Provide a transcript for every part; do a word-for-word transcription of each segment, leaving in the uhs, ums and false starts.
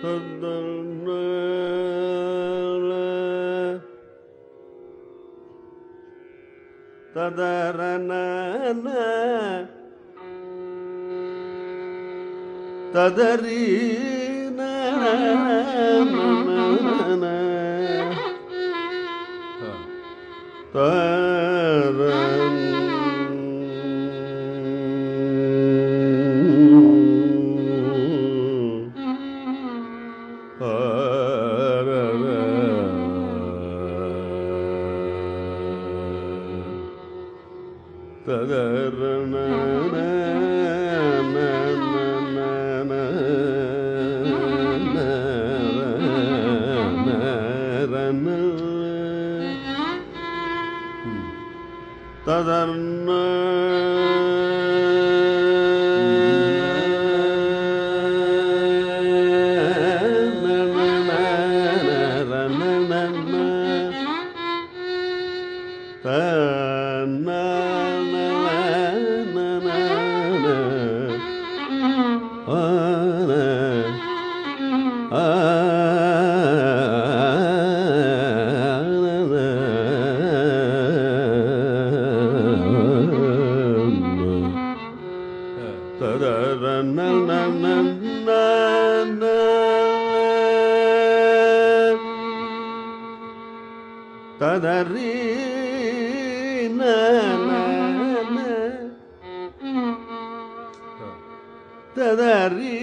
ததரன ததரி தரன் ததரண ததர்ண ததரி ததரி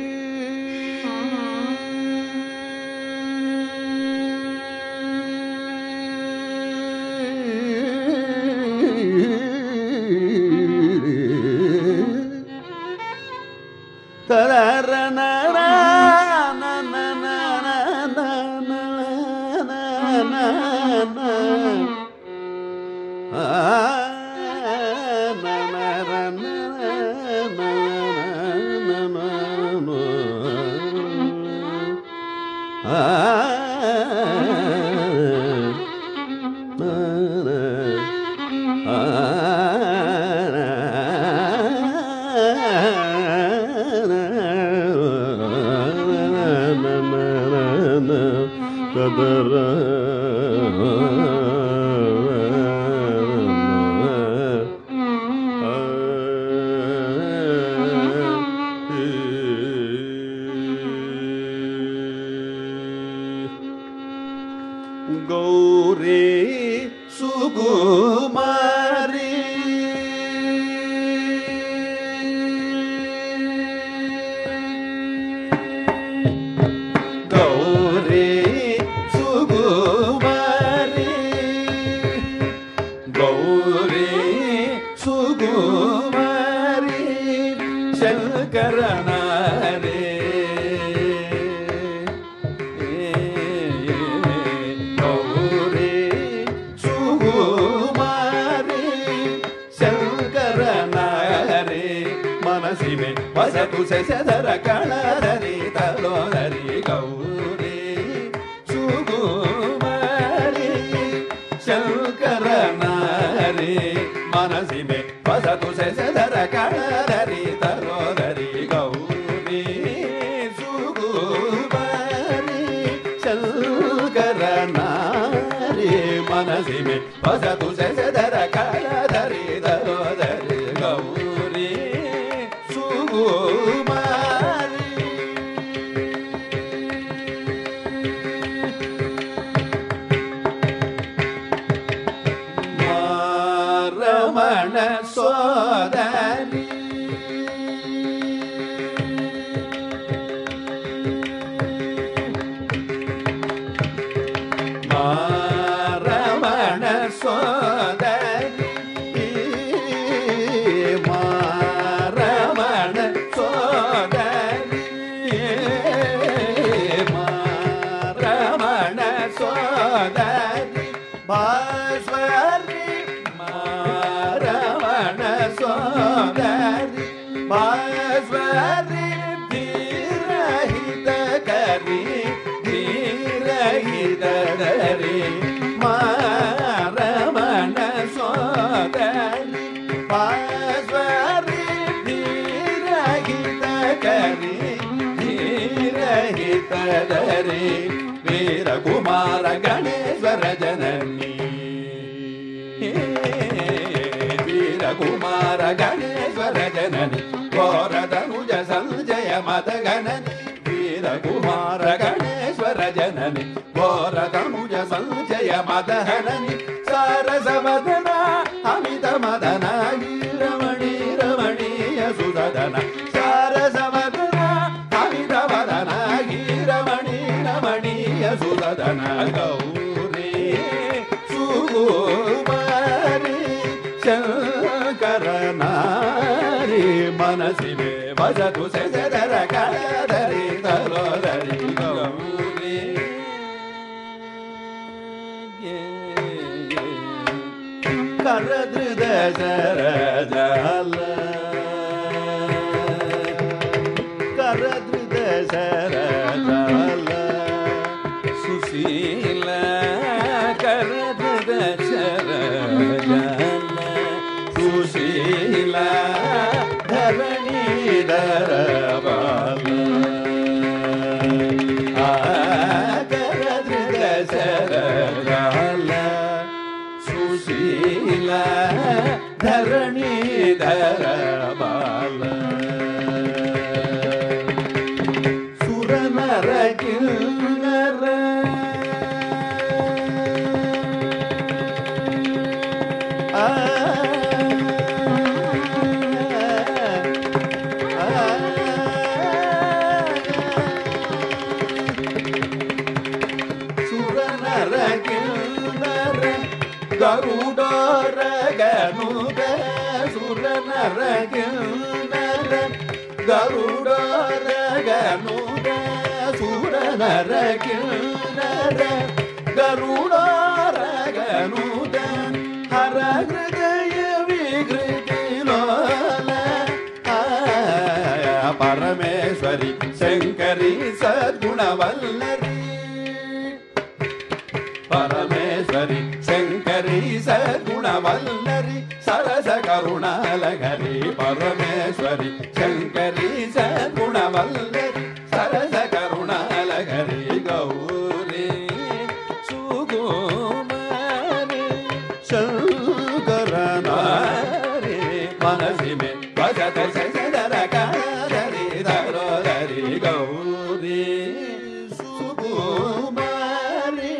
ததரண கௌரி சுகுமாரி கௌரி சுகுமாரி கௌரி சுகுமாரி சங்கரநாரே मनसिमे वसतु शशधर कणधरी तलोदरी गौरी सुकुमारी शंकर नारी मनसिमे वसतु शशधर कणधरी तलोदरी गौरी सुकुमारी शंकर नारी मनसिमे वसतु शशधर कणधरी तलोदरी गौरी ரமண சோதரி ரமண சோதரி ரமண சோதரி ரமண சோதரி பாஸ்வரி ரமண சோதரி பாஸ்வரி தீரஹித கரி தீரஹித கரி ரமண சோதரி பாஸ்வரி தீரஹித கரி தீரஹித ಗದರಿ ವೀರ ಕುಮಾರ ಗಣೇಶ್ವರ ಜನನಿ ವೀರ ಕುಮಾರ ಗಣೇಶ್ವರ ಜನನಿ ಘೋರಧನುಜ ಸಂಜಯ ಮದ ಗಣನಿ ವೀರ ಕುಮಾರ ಗಣೇಶ್ವರ ಜನನಿ ಘೋರಧನುಜ ಸಂಜಯ ಮದ ಹನನಿ ಸಾರಸವದನ ಅಮಿತ ಮದನ ರಮಣಿ ರಮಣೀಯ ಸುಧನ ಸಾರಸವದನ ಅಮಿತ ಮದನ ರಮಣಿ ರಮಣೀಯ ಸುಧನ ಗೌರಿ ಸುಗುಮಾರಿ ಶಂಕರನಾರಿ ಮನಸಿವೆ ಭಜತು ಸೆಸದರ ಕಳದರಿ ತರೋದರಿ ಗೌರಿ ಕರದೃದ ಸರಜಾಲ ಕರದೃದ ಸರಜಾಲ ಸುಶೀಲ ಕರದೃದ ಸರಜಾಲ ಸುಶೀಲ ಧರಣೀಧರ ಬಾಲ ಆ ಕರದೃದ ಸರಜಾಲ ಸುಶೀಲ ಧರಣೀಧರ ಬಾಲ ಸುರನರ ಕಿನ್ನರ ಆ ಸುರನರ ಕಿನ್ನರ ಗರುಡರ ಗನುಗ ಸುರನರ ಕಿನ್ನರ ಗರುಡರ ಗನುಗ ಸುರನರ ಕಿನ್ನರ ಗರುಡರ ಗನುಗ ಹರ ಹೃದಯ ವಿಕೃತಿ ಲೋಲ ಪರಮೇಶ್ವರಿ ಶಂಕರಿ ಸದ್ಗುಣವಲ್ಲರಿ ಪರಮೇಶ್ವರಿ ಶಂಕರಿ ಸದ್ಗುಣವಲ್ಲರಿ ಸರಸ ಕರುಣಾಲಗರಿ ಪರಮೇಶ್ವರಿ ಶಂಕರಿ ಸದ್ಗುಣವಲ್ಲರಿ ಸರಸ ಕರುಣಾಲಗರಿ ಗೌರಿ ಸುಗುಮಾರಿ ಶಂಕರನಾರಿ ಮನಸಿಮೆ ಭಜತ ಸದರ ಕಾದರಿ ಧರೋದರಿ ಗೌರಿ ಸುಗುಮಾರಿ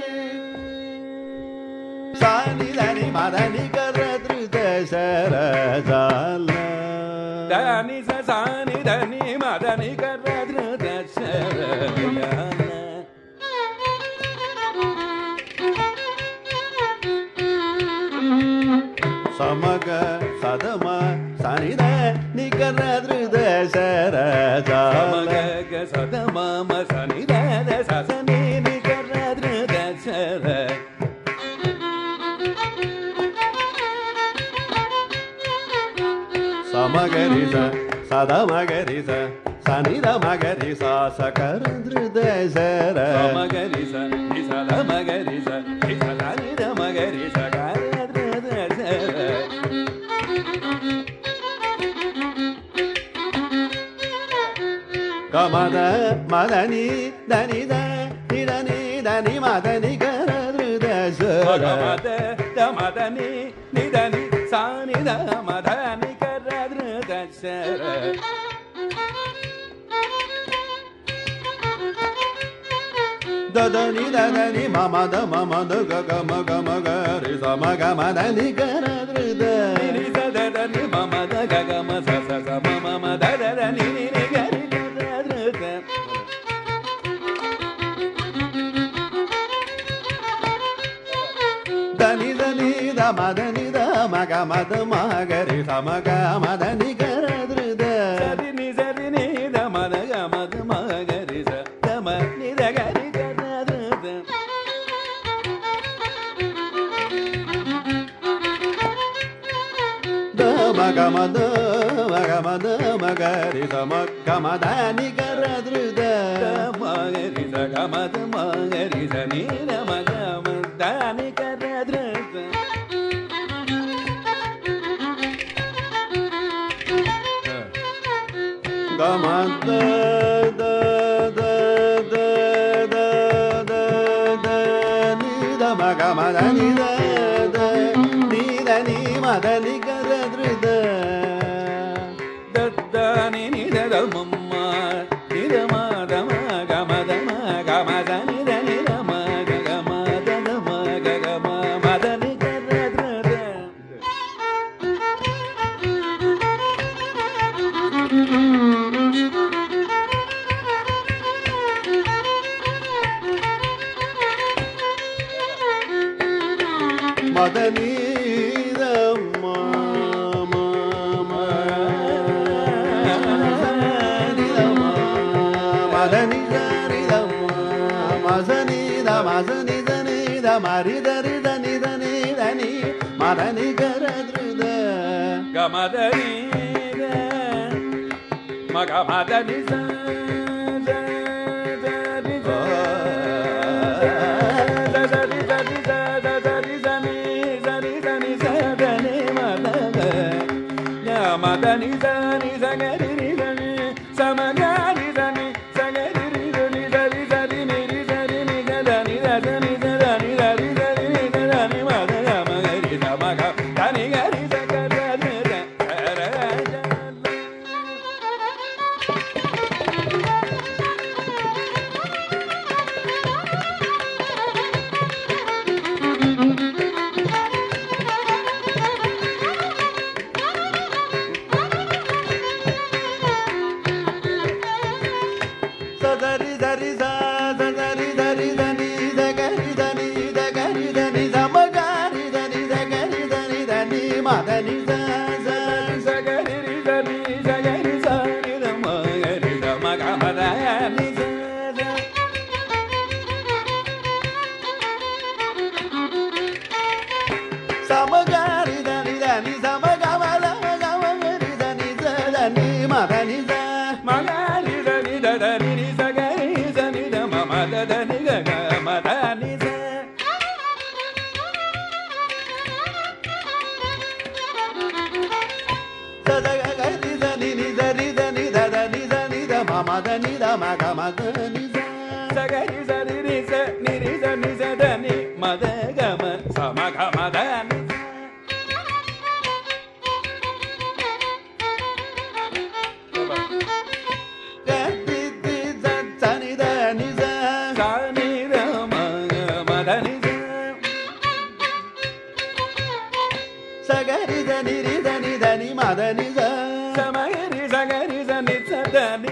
ಸಾನಿ ಧನಿ ಮದನಿ ಕರದೃತ ಸರಜಾಲ ಧನಿ ಸಾನಿ ಧನಿ ಮದನಿ ಕರದೃತ ಸರಜಾಲ ಸಮಗ ಸದಮ ಸನಿದ ನಿಕರದೃತ ಸರಜಾಲ ಸದಮ ಸನಿದ ಸಸನಿ ನಿಕರದೃತ ಸರ ಸಮಗರಿಸ ಸದಮಗರಿಸ ಸನಿದ ಮಗರಿಸ ಸಕರದೃತ ಸರ ಸಮಗರಿಸ ಸದಮಗರಿಸ ಸನಿದ ಮಗರಿಸ ಕರದೃತ ಸರ ಗಮದ ಮದನಿ ದನಿದ ನಿದನಿ ದನಿ ಮದನಿ ಕರದೃತ ಸರ ಮದನಿ ನಿದನಿ ಸಾನಿದ ಮದನಿ ಕರದೃತ ಸರ ದದನಿ ದದನಿ ಮಮದ ಮಮದ ಗಮ ಗಮ ಗರಿ ಸಮ ಗಮದನಿ ಕರದೃತ ನಿ ದದನಿ ಮಮದ ಗಮ ಸ ಸ ಸ ಮಮ ದದನಿ ನಿ ಗರಿ ಕರದೃತ ದನಿ ದನಿ ದ ಮದನಿ ದ ಮಗ ಮದ ಮಗರಿ ಸಮ ಗಮದನಿ ಕರದೃತ ಸರಿ ನಿ ಸರಿ ನಿ ದ ಮದ ಗಮದ ಮಗರಿ ಸ ಮ ನಿ ದ ಗರಿ ಕರದೃತ ದ ಮಗ ಮದ ಮಗ ಮದ ಮಗರಿ ಸ ಮ ಗಮದನಿ ಕರದೃತ ಮಗರಿ ಸ ಗಮದ ಮಗರಿ ಸ ನಿ ದ ಮಗ ಮದನಿ ಕರದೃತ ಗಮದ ದ ದ ದ மத நித நீத நீ மத நிகர திருத தத்தானி நித மம்மா நித மத மக மத மக மத நித நித மக மத மக மத நிகர திருத மதனீத மசனித மசனித நீத மரிதரித நித நீதனி மதனி கரதுத கமதனீத மக மதனி மதனி சனி சகரி நிதனி சமகரி சனி சகரி நிதனி சரி சரி நிரி சரி நிதனி ரசனி சதனி ரரி சரி நிதனி மதக மகரி சமக தனி கரி சகர நித சதரி தரி சதரி தரி தனி தகரி தனி தகரி தனி சமகாரி தனி தகரி தனி தனி மதனி சகரி தனி சகரி சரி தமகரி தமக மதனி சமகாரி தனி தனி சமக மதமகரி தனி சதனி மதனி மகாரி தனி தனி மதனி கக மதனி சதகரி தனி நிதரி தனி தனி தனி தம மதனி தம மதனி சகரி சரி நிச நிரி சனி சதனி மதகம சமக மதனி சகரி தனி தனி தனி மதனி சமகரி சகரி சனி சதனி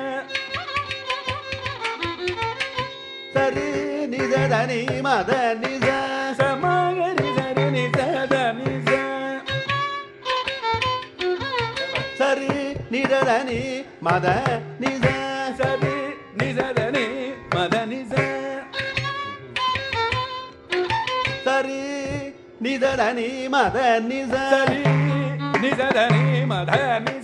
சரி நித தனி மதனி சமகரி சரி நிதனி சரி நிதனி மத நித சரி நிதனி மதனி சரி நிதனி மத நிச சரி நிதனி மத நிச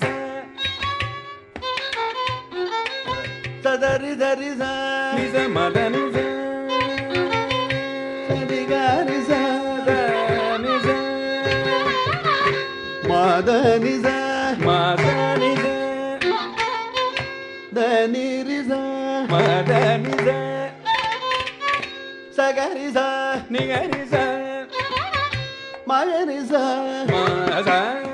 சதரி தரி ச நிச மத நிச சரி கரி ச நிச மத நிச மத நிச தனி ரிச மத நிச சகரி ச நிகரி ச மகரி ச மத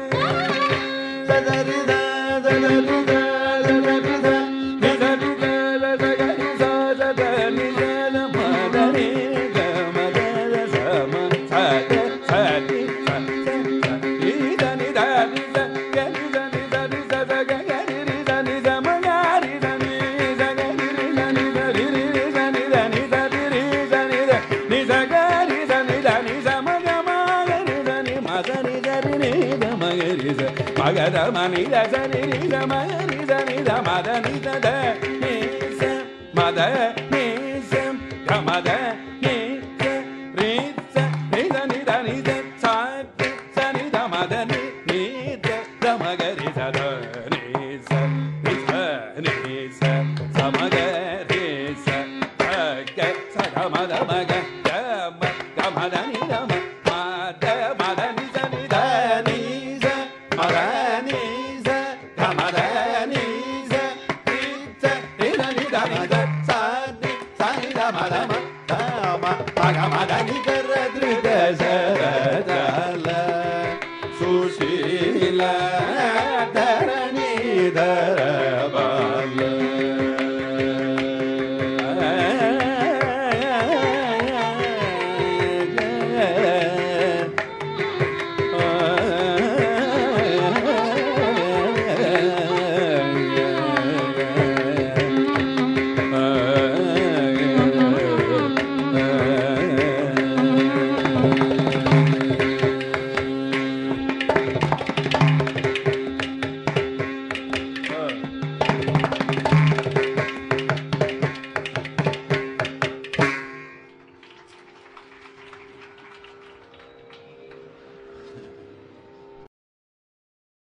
சதரி த சதரி த சதரி த நிதரி த சகரி ச சதனி த மதனி க மத சம சத சதி சதி தனி தனி சகரி தனி தனி சகரி தனி சமகரி தனி சகரி தனி தனி தனி தனி தனி தனி தனி சகரி தனி தனி சமகமகரி தனி மதனி தனி மகரி ச மகத மனி தனி மகரி தனி மதனி தத நீ ச மத நீ ச கமத நீ ச ரீ ச நீ தனி தனி ச சனி த மதனி நீ த மகரி சத நீ ச நீ ச நீ ச சமகரி ச க ச கமத மக கம கமதனி தம மத மதனி சனி தனி ச மதனி ச கமதனி ச நீ ச நீ தனி தனி ச சனி சனி த மத ம கம மக மதனி க